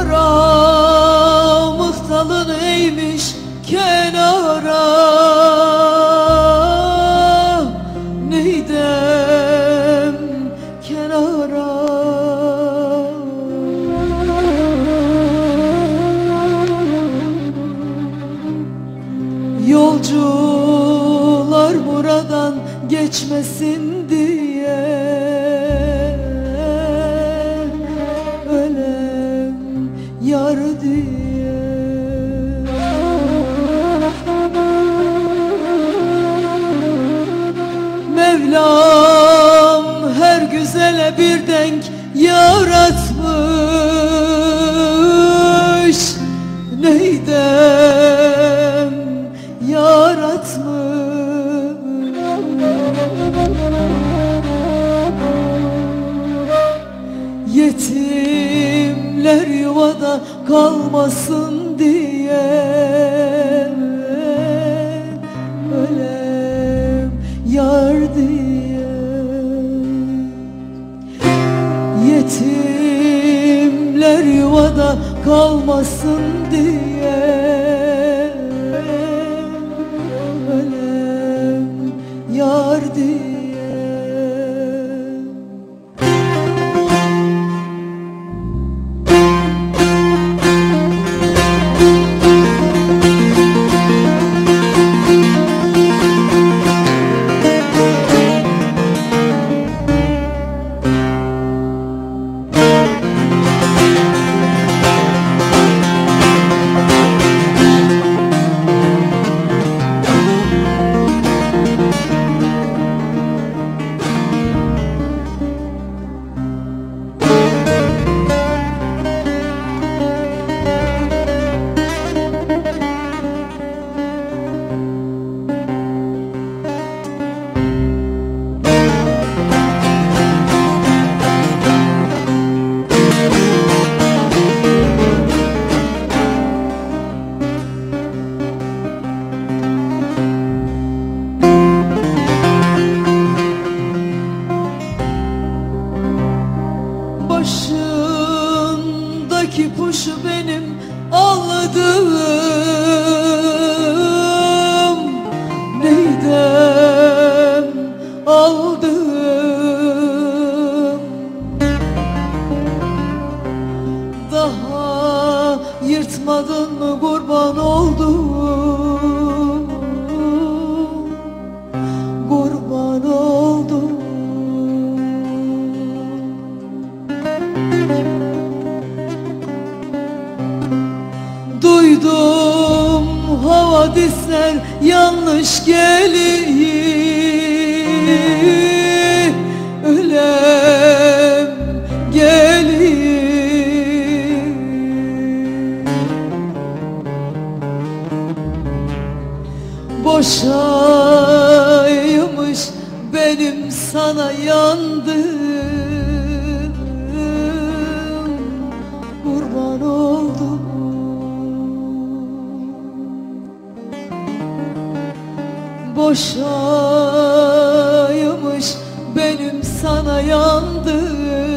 kenara, mıhtalın eğmiş kenara. Neydem kenara. Yolcular buradan geçmesin diye ölem yar diye. Mevlam her güzele bir denk yaratmış. Neydem yaratmış. Yetimler yuvada kalmasın diye ölem yar diye. Yetimler yuvada kalmasın diye ölem yar diye. Başındaki kuşu benim aldığım. Neydem aldım. Daha yırtmadın mı kurban oldum. Kurban oldum. Duydum havadisler yanlış gelir. Ölem gelir. Boşaymış benim sana yandım. Kurban oldum. Boşaymış benim sana yandım.